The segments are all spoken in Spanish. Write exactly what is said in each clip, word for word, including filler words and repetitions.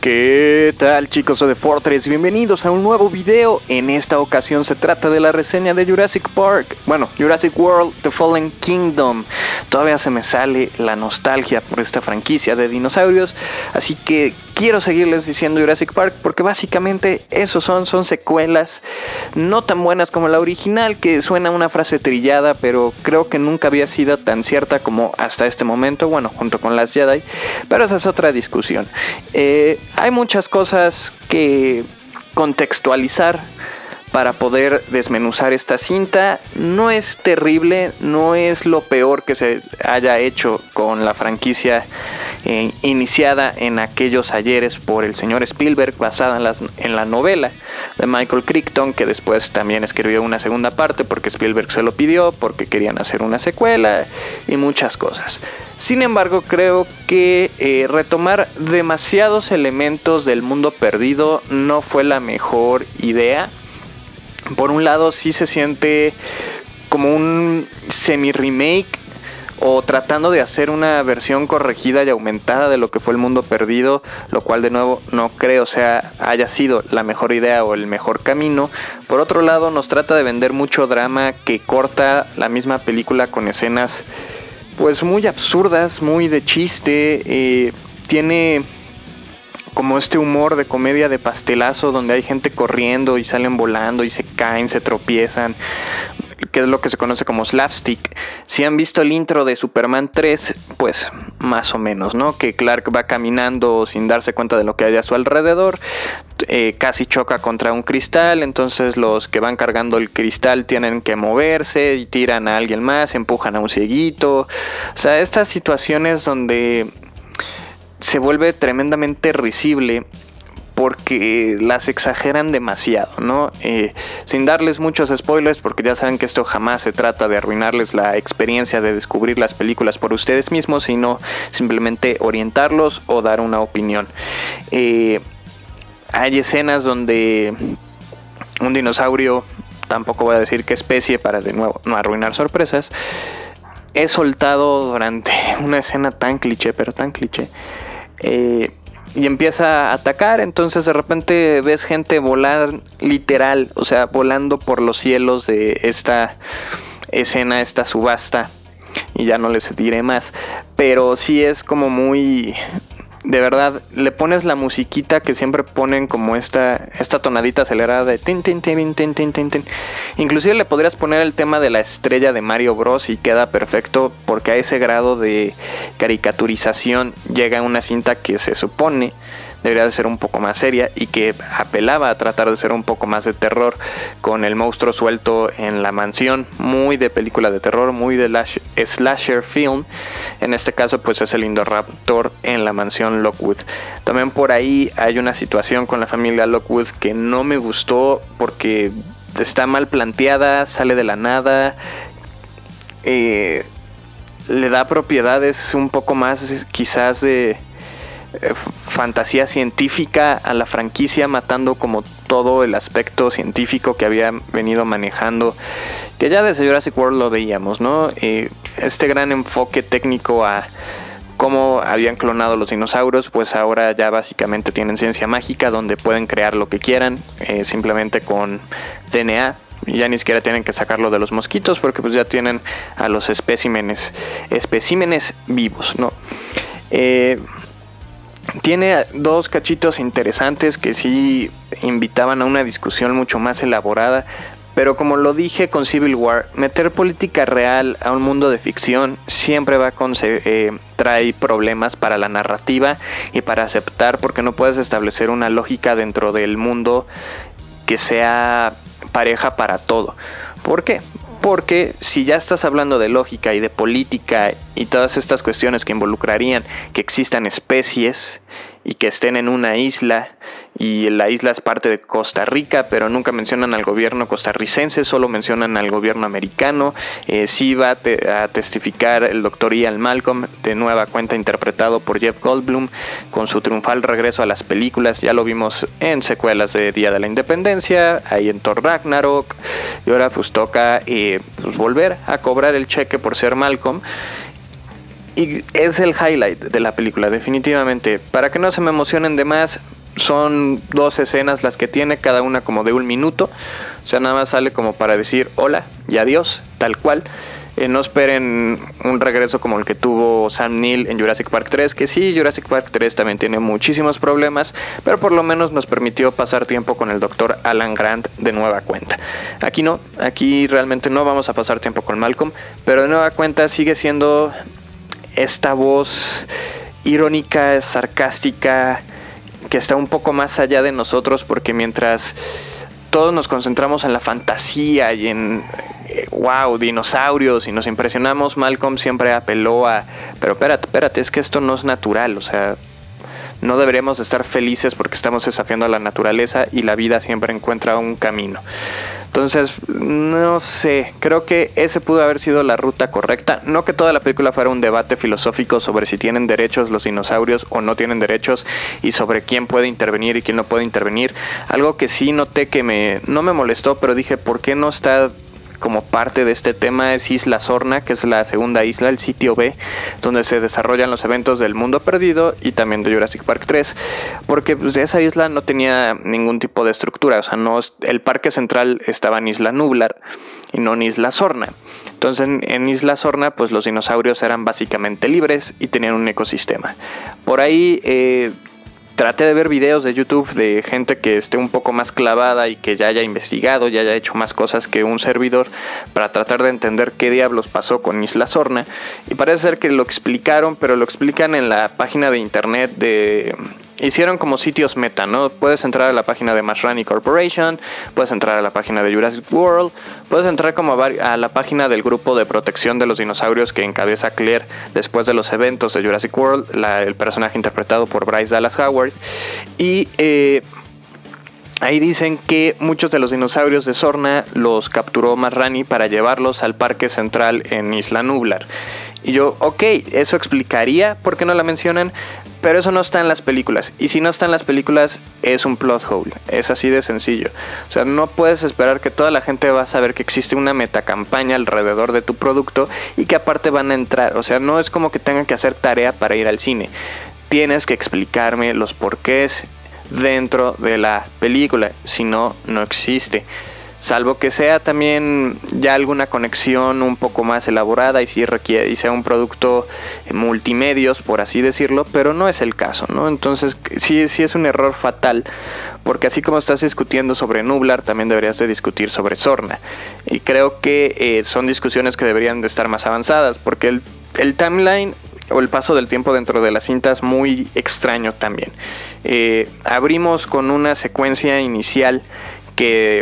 ¿Qué tal, chicos de Fortress? Bienvenidos a un nuevo video. En esta ocasión se trata de la reseña de Jurassic Park. Bueno, Jurassic World: The Fallen Kingdom. Todavía se me sale la nostalgia por esta franquicia de dinosaurios, así que quiero seguirles diciendo Jurassic Park porque básicamente eso son, son secuelas no tan buenas como la original, que suena una frase trillada, pero creo que nunca había sido tan cierta como hasta este momento, bueno, junto con las Jedi, pero esa es otra discusión. Eh, hay muchas cosas que contextualizar para poder desmenuzar esta cinta. No es terrible, no es lo peor que se haya hecho con la franquicia eh, iniciada en aquellos ayeres por el señor Spielberg, basada en, las, en la novela de Michael Crichton, que después también escribió una segunda parte porque Spielberg se lo pidió, porque querían hacer una secuela y muchas cosas. Sin embargo, creo que eh, retomar demasiados elementos del mundo perdido no fue la mejor idea. Por un lado, sí se siente como un semi-remake o tratando de hacer una versión corregida y aumentada de lo que fue el mundo perdido, lo cual de nuevo no creo sea haya sido la mejor idea o el mejor camino. Por otro lado, nos trata de vender mucho drama que corta la misma película con escenas pues muy absurdas, muy de chiste. Eh, tiene como este humor de comedia de pastelazo donde hay gente corriendo y salen volando y se caen, se tropiezan, que es lo que se conoce como slapstick. Si han visto el intro de Superman tres, pues más o menos, ¿no? Que Clark va caminando sin darse cuenta de lo que hay a su alrededor, eh, casi choca contra un cristal, entonces los que van cargando el cristal tienen que moverse y tiran a alguien más, empujan a un cieguito. O sea, estas situaciones donde se vuelve tremendamente risible porque las exageran demasiado, ¿no? Eh, sin darles muchos spoilers, porque ya saben que esto jamás se trata de arruinarles la experiencia de descubrir las películas por ustedes mismos, sino simplemente orientarlos o dar una opinión. Eh, hay escenas donde un dinosaurio, tampoco voy a decir qué especie para de nuevo no arruinar sorpresas, es soltado durante una escena tan cliché, pero tan cliché, eh, y empieza a atacar. Entonces de repente ves gente volar literal, o sea, volando por los cielos de esta escena, esta subasta, y ya no les diré más, pero sí es como muy... De verdad, le pones la musiquita que siempre ponen como esta, esta tonadita acelerada de tin, tin, tin, tin, tin, tin, tin. Inclusive le podrías poner el tema de la estrella de Mario Bros y queda perfecto, porque a ese grado de caricaturización llega una cinta que se supone debería de ser un poco más seria y que apelaba a tratar de ser un poco más de terror, con el monstruo suelto en la mansión, muy de película de terror, muy de lash, slasher film. En este caso pues es el Indoraptor en la mansión Lockwood. También por ahí hay una situación con la familia Lockwood que no me gustó porque está mal planteada, sale de la nada, eh, le da propiedades un poco más quizás de Eh, fantasía científica a la franquicia, matando como todo el aspecto científico que había venido manejando, que ya desde Jurassic World lo veíamos, ¿no? Eh, este gran enfoque técnico a cómo habían clonado los dinosaurios, pues ahora ya básicamente tienen ciencia mágica donde pueden crear lo que quieran, eh, simplemente con D N A. Ya ni siquiera tienen que sacarlo de los mosquitos porque pues ya tienen a los especímenes, especímenes vivos, ¿no? Eh... Tiene dos cachitos interesantes que sí invitaban a una discusión mucho más elaborada, pero como lo dije con Civil War, meter política real a un mundo de ficción siempre va a conce- eh, trae problemas para la narrativa y para aceptar, porque no puedes establecer una lógica dentro del mundo que sea pareja para todo. ¿Por qué? Porque si ya estás hablando de lógica y de política y todas estas cuestiones que involucrarían que existan especies y que estén en una isla, y la isla es parte de Costa Rica, pero nunca mencionan al gobierno costarricense, solo mencionan al gobierno americano. Eh, sí va a, te- a testificar el doctor Ian Malcolm, de nueva cuenta interpretado por Jeff Goldblum, con su triunfal regreso a las películas. Ya lo vimos en secuelas de Día de la Independencia, ahí en Thor Ragnarok, y ahora pues toca eh, pues, volver a cobrar el cheque por ser Malcolm. Y es el highlight de la película, definitivamente. Para que no se me emocionen de más, Son dos escenas las que tiene, cada una como de un minuto. O sea, nada más sale como para decir hola y adiós, tal cual. Eh, no esperen un regreso como el que tuvo Sam Neill en Jurassic Park tres, que sí, Jurassic Park tres también tiene muchísimos problemas, pero por lo menos nos permitió pasar tiempo con el doctor Alan Grant de nueva cuenta. Aquí no, aquí realmente no vamos a pasar tiempo con Malcolm, pero de nueva cuenta sigue siendo esta voz irónica, sarcástica, que está un poco más allá de nosotros, porque mientras todos nos concentramos en la fantasía y en eh, wow, dinosaurios y nos impresionamos, Malcolm siempre apeló a, pero espérate, espérate, es que esto no es natural, o sea, no deberíamos estar felices porque estamos desafiando a la naturaleza y la vida siempre encuentra un camino. Entonces, no sé, creo que ese pudo haber sido la ruta correcta. No que toda la película fuera un debate filosófico sobre si tienen derechos los dinosaurios o no tienen derechos y sobre quién puede intervenir y quién no puede intervenir. Algo que sí noté que me, no me molestó, pero dije, ¿por qué no está como parte de este tema? Es Isla Sorna, que es la segunda isla, el sitio B, donde se desarrollan los eventos del Mundo Perdido y también de Jurassic Park tres, porque pues, esa isla no tenía ningún tipo de estructura, o sea, no, el parque central estaba en Isla Nublar y no en Isla Sorna. Entonces en, en Isla Sorna pues los dinosaurios eran básicamente libres y tenían un ecosistema. Por ahí eh, traté de ver videos de YouTube de gente que esté un poco más clavada y que ya haya investigado, ya haya hecho más cosas que un servidor para tratar de entender qué diablos pasó con Isla Sorna. Y parece ser que lo explicaron, pero lo explican en la página de internet de... Hicieron como sitios meta, ¿no? Puedes entrar a la página de Masrani Corporation, puedes entrar a la página de Jurassic World, puedes entrar como a, a la página del grupo de protección de los dinosaurios que encabeza Claire después de los eventos de Jurassic World, la, el personaje interpretado por Bryce Dallas Howard. Y eh, ahí dicen que muchos de los dinosaurios de Sorna los capturó Masrani para llevarlos al parque central en Isla Nublar. Y yo, ok, eso explicaría por qué no la mencionan, pero eso no está en las películas. Y si no está en las películas, es un plot hole. Es así de sencillo. O sea, no puedes esperar que toda la gente va a saber que existe una metacampaña alrededor de tu producto y que aparte van a entrar. O sea, no es como que tengan que hacer tarea para ir al cine. Tienes que explicarme los porqués dentro de la película. Si no, no existe. Salvo que sea también ya alguna conexión un poco más elaborada y si requiere y sea un producto multimedios, por así decirlo, pero no es el caso, ¿no? Entonces sí, sí es un error fatal, porque así como estás discutiendo sobre Nublar, también deberías de discutir sobre Sorna. Y creo que eh, son discusiones que deberían de estar más avanzadas, porque el, el timeline o el paso del tiempo dentro de la cinta es muy extraño también. Eh, abrimos con una secuencia inicial que...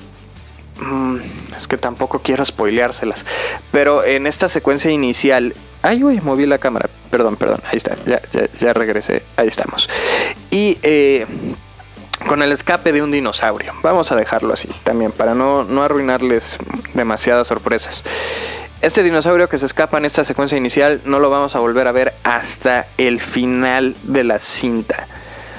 Es que tampoco quiero spoileárselas, pero en esta secuencia inicial... Ay, uy, moví la cámara. Perdón, perdón, ahí está, ya, ya, ya regresé, ahí estamos. Y eh, con el escape de un dinosaurio, vamos a dejarlo así también, para no, no arruinarles demasiadas sorpresas. Este dinosaurio que se escapa en esta secuencia inicial no lo vamos a volver a ver hasta el final de la cinta.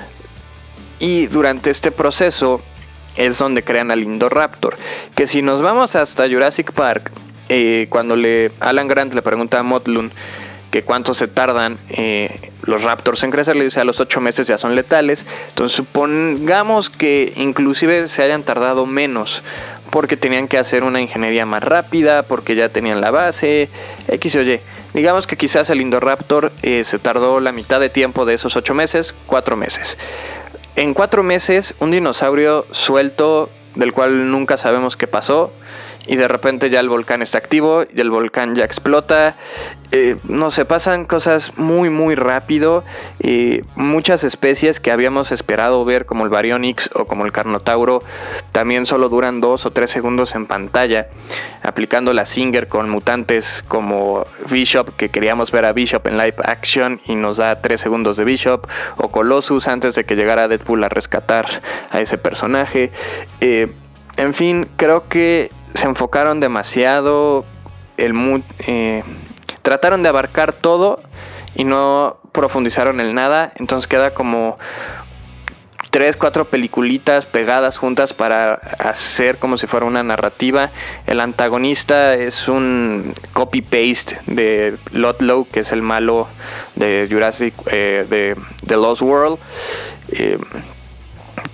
Y durante este proceso es donde crean al Indoraptor, que si nos vamos hasta Jurassic Park, eh, cuando le Alan Grant le pregunta a Motlun que cuánto se tardan eh, los raptors en crecer, le dice a los ocho meses ya son letales. Entonces supongamos que inclusive se hayan tardado menos, porque tenían que hacer una ingeniería más rápida, porque ya tenían la base, X o Y. Digamos que quizás el Indoraptor eh, se tardó la mitad de tiempo de esos ocho meses, cuatro meses. En cuatro meses, un dinosaurio suelto, del cual nunca sabemos qué pasó, y de repente ya el volcán está activo, y el volcán ya explota. Eh, no sé, pasan cosas muy muy rápido. Eh, muchas especies que habíamos esperado ver, como el Baryonyx o como el Carnotauro, también solo duran dos o tres segundos en pantalla, aplicando la Singer con mutantes como Bishop, que queríamos ver a Bishop en live action y nos da tres segundos de Bishop, o Colossus antes de que llegara Deadpool a rescatar a ese personaje. Eh, en fin, creo que se enfocaron demasiado, el eh, trataron de abarcar todo y no profundizaron en nada, entonces queda como tres, cuatro peliculitas pegadas juntas para hacer como si fuera una narrativa. El antagonista es un copy-paste de Ludlow, que es el malo de Jurassic, eh, de The Lost World. Eh,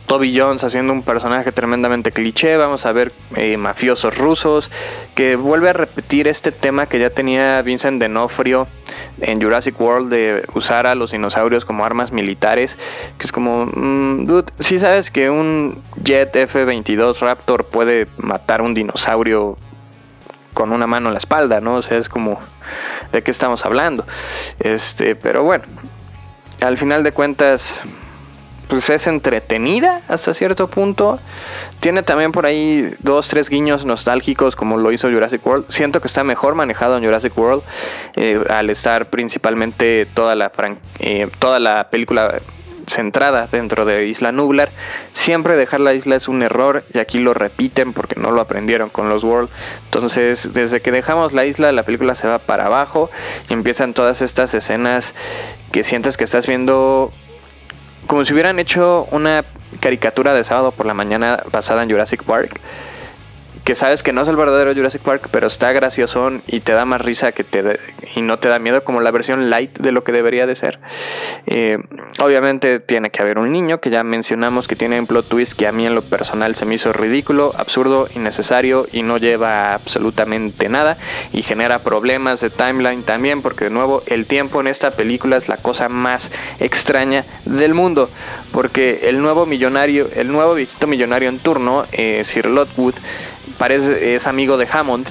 Toby Jones haciendo un personaje tremendamente cliché. Vamos a ver eh, mafiosos rusos, que vuelve a repetir este tema que ya tenía Vincent D'Onofrio en Jurassic World, de usar a los dinosaurios como armas militares, que es como, mmm, dude, si sabes que un jet F veintidós Raptor puede matar a un dinosaurio con una mano en la espalda, ¿no? O sea, es como, ¿de qué estamos hablando? Este, pero bueno, al final de cuentas, pues es entretenida hasta cierto punto. Tiene también por ahí dos, tres guiños nostálgicos como lo hizo Jurassic World. Siento que está mejor manejado en Jurassic World, eh, al estar principalmente toda la, fran- eh, toda la película centrada dentro de Isla Nublar. Siempre dejar la isla es un error, y aquí lo repiten porque no lo aprendieron con los World. Entonces, desde que dejamos la isla, la película se va para abajo y empiezan todas estas escenas que sientes que estás viendo como si hubieran hecho una caricatura de sábado por la mañana basada en Jurassic Park, que sabes que no es el verdadero Jurassic Park, pero está graciosón y te da más risa que te de, y no te da miedo, como la versión light de lo que debería de ser. Eh, obviamente tiene que haber un niño, que ya mencionamos que tiene un plot twist que a mí en lo personal se me hizo ridículo, absurdo, innecesario y no lleva a absolutamente nada, y genera problemas de timeline también, porque de nuevo el tiempo en esta película es la cosa más extraña del mundo, porque el nuevo millonario, el nuevo viejito millonario en turno, eh, Sir Lotwood, parece, es amigo de Hammond,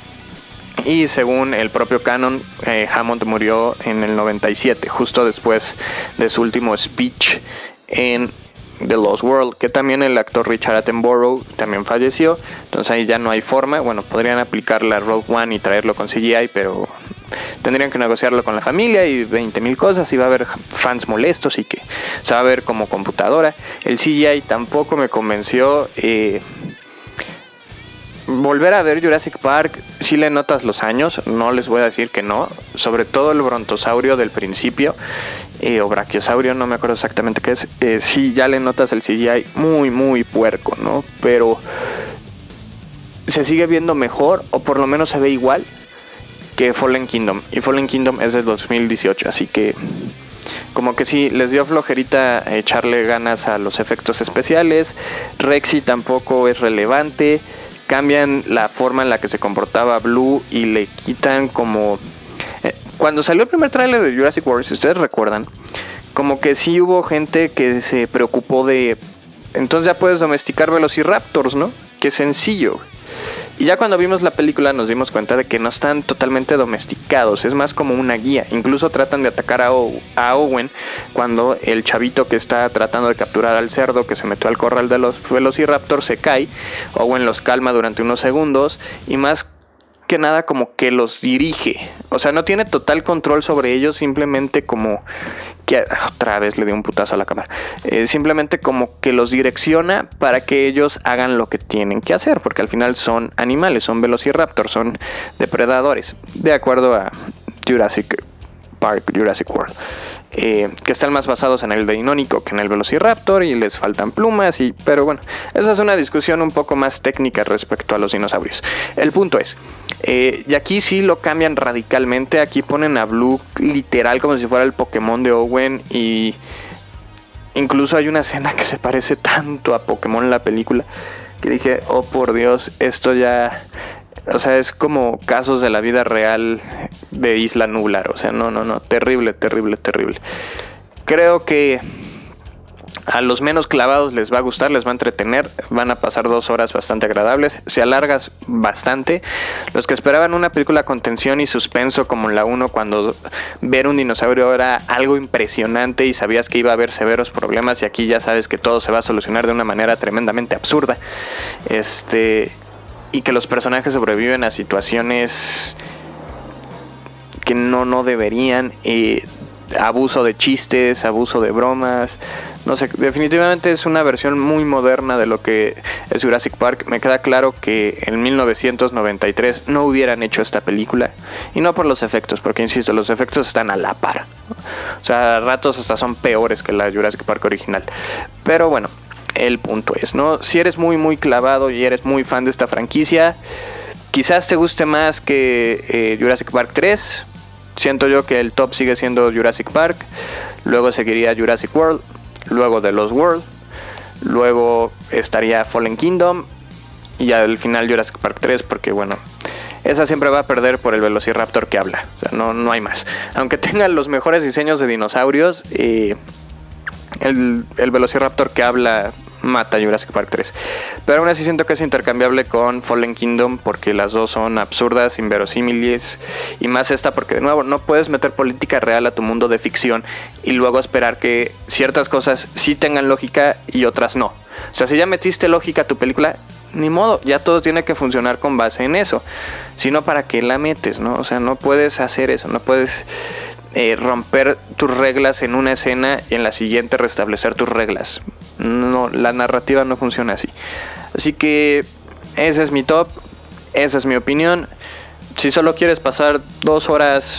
y según el propio canon, eh, Hammond murió en el noventa y siete, justo después de su último speech en The Lost World, que también el actor Richard Attenborough también falleció. Entonces ahí ya no hay forma. Bueno, podrían aplicar la Rogue One y traerlo con C G I, pero tendrían que negociarlo con la familia y veinte mil cosas, y va a haber fans molestos y que se va a ver como computadora. El C G I tampoco me convenció. eh, Volver a ver Jurassic Park, sí le notas los años, no les voy a decir que no, sobre todo el brontosaurio del principio, eh, o brachiosaurio, no me acuerdo exactamente qué es, eh, sí ya le notas el C G I muy muy puerco, ¿no? Pero se sigue viendo mejor, o por lo menos se ve igual que Fallen Kingdom, y Fallen Kingdom es de dos mil dieciocho, así que como que sí, les dio flojerita echarle ganas a los efectos especiales. Rexy tampoco es relevante. Cambian la forma en la que se comportaba Blue y le quitan como... Eh, cuando salió el primer tráiler de Jurassic World, si ustedes recuerdan, como que sí hubo gente que se preocupó de... Entonces ya puedes domesticar velociraptors, ¿no? Qué sencillo. Y ya cuando vimos la película nos dimos cuenta de que no están totalmente domesticados, es más como una guía. Incluso tratan de atacar a, o a Owen cuando el chavito que está tratando de capturar al cerdo que se metió al corral de los velociraptors se cae. Owen los calma durante unos segundos y más que nada como que los dirige. O sea, no tiene total control sobre ellos, simplemente como que... Otra vez le dio un putazo a la cámara. Eh, simplemente como que los direcciona para que ellos hagan lo que tienen que hacer, porque al final son animales, son velociraptors, son depredadores, de acuerdo a Jurassic Park, Jurassic World. Eh, que están más basados en el Deinónico que en el Velociraptor y les faltan plumas, y, pero bueno, esa es una discusión un poco más técnica respecto a los dinosaurios. El punto es, eh, y aquí sí lo cambian radicalmente. Aquí ponen a Blue literal como si fuera el Pokémon de Owen, y incluso hay una escena que se parece tanto a Pokémon en la película que dije, oh por Dios, esto ya... O sea, es como casos de la vida real de Isla Nublar. O sea, no, no, no. Terrible, terrible, terrible. Creo que a los menos clavados les va a gustar, les va a entretener. Van a pasar dos horas bastante agradables. Se alarga bastante. Los que esperaban una película con tensión y suspenso como la uno, cuando ver un dinosaurio era algo impresionante y sabías que iba a haber severos problemas, y aquí ya sabes que todo se va a solucionar de una manera tremendamente absurda. Este... Y que los personajes sobreviven a situaciones que no, no deberían. Eh, abuso de chistes, abuso de bromas. No sé, definitivamente es una versión muy moderna de lo que es Jurassic Park. Me queda claro que en mil novecientos noventa y tres no hubieran hecho esta película. Y no por los efectos, porque insisto, los efectos están a la par. O sea, a ratos hasta son peores que la Jurassic Park original. Pero bueno, el punto es, ¿no? Si eres muy muy clavado y eres muy fan de esta franquicia, quizás te guste más que eh, Jurassic Park tres. Siento yo que el top sigue siendo Jurassic Park. Luego seguiría Jurassic World. Luego The Lost World. luego estaría Fallen Kingdom y al final Jurassic Park tres, porque bueno, esa siempre va a perder por el Velociraptor que habla. O sea, no, no hay más. Aunque tenga los mejores diseños de dinosaurios, eh, el, el Velociraptor que habla mata a Jurassic Park tres. Pero aún así siento que es intercambiable con Fallen Kingdom, porque las dos son absurdas, inverosímiles, y más esta porque de nuevo no puedes meter política real a tu mundo de ficción y luego esperar que ciertas cosas sí tengan lógica y otras no. O sea, si ya metiste lógica a tu película, ni modo, ya todo tiene que funcionar con base en eso. Si no, ¿para qué la metes, no? O sea, no puedes hacer eso, no puedes eh, romper tus reglas en una escena y en la siguiente restablecer tus reglas. No, la narrativa no funciona así. Así que ese es mi top, esa es mi opinión. Si solo quieres pasar dos horas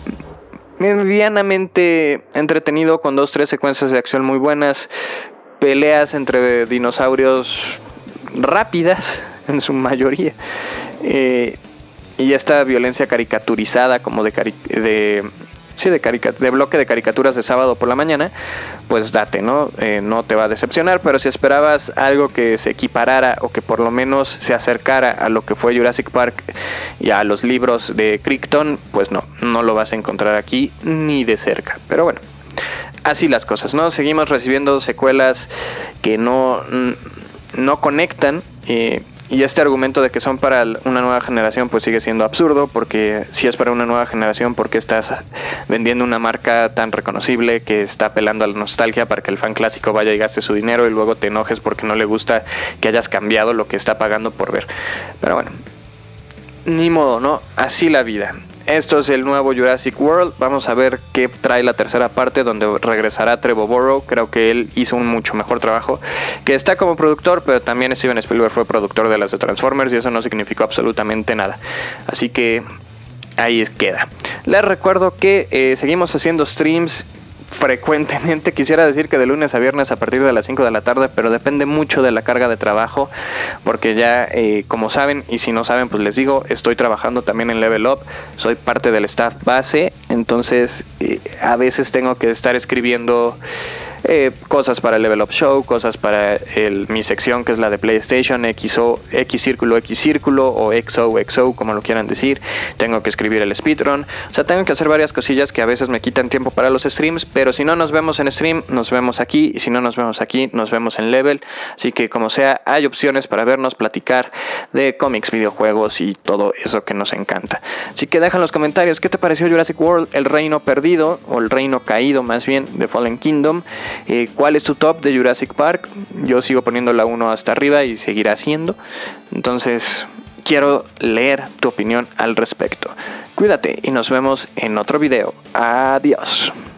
medianamente entretenido con dos, tres secuencias de acción muy buenas, peleas entre dinosaurios rápidas en su mayoría, eh, y esta violencia caricaturizada como de, cari de, sí, de, carica de bloque de caricaturas de sábado por la mañana, pues date, ¿no? Eh, no te va a decepcionar, pero si esperabas algo que se equiparara o que por lo menos se acercara a lo que fue Jurassic Park y a los libros de Crichton, pues no, no lo vas a encontrar aquí ni de cerca. Pero bueno, así las cosas, ¿no? Seguimos recibiendo secuelas que no... no conectan, eh, y este argumento de que son para una nueva generación pues sigue siendo absurdo, porque si es para una nueva generación, ¿por qué estás vendiendo una marca tan reconocible que está apelando a la nostalgia para que el fan clásico vaya y gaste su dinero y luego te enojes porque no le gusta que hayas cambiado lo que está pagando por ver? Pero bueno, ni modo, ¿no? Así la vida. Esto es el nuevo Jurassic World. Vamos a ver qué trae la tercera parte, donde regresará Trevor Burrow. Creo que él hizo un mucho mejor trabajo, que está como productor, pero también Steven Spielberg fue productor de las de Transformers y eso no significó absolutamente nada. Así que ahí queda. Les recuerdo que eh, seguimos haciendo streams frecuentemente. Quisiera decir que de lunes a viernes a partir de las cinco de la tarde, pero depende mucho de la carga de trabajo, porque ya eh, como saben, y si no saben pues les digo, estoy trabajando también en Level Up, soy parte del staff base, entonces eh, a veces tengo que estar escribiendo Eh, cosas para el Level Up Show, cosas para el, mi sección que es la de PlayStation, X O, X Círculo, X Círculo o X O, X O, como lo quieran decir. Tengo que escribir el speedrun, o sea, tengo que hacer varias cosillas que a veces me quitan tiempo para los streams, pero si no nos vemos en stream, nos vemos aquí, y si no nos vemos aquí, nos vemos en Level. Así que como sea, hay opciones para vernos, platicar de cómics, videojuegos y todo eso que nos encanta. Así que deja en los comentarios qué te pareció Jurassic World, el reino perdido, o el reino caído más bien, de Fallen Kingdom. Eh, ¿Cuál es tu top de Jurassic Park? Yo sigo poniendo la uno hasta arriba y seguirá siendo. Entonces quiero leer tu opinión al respecto. Cuídate y nos vemos en otro video. Adiós.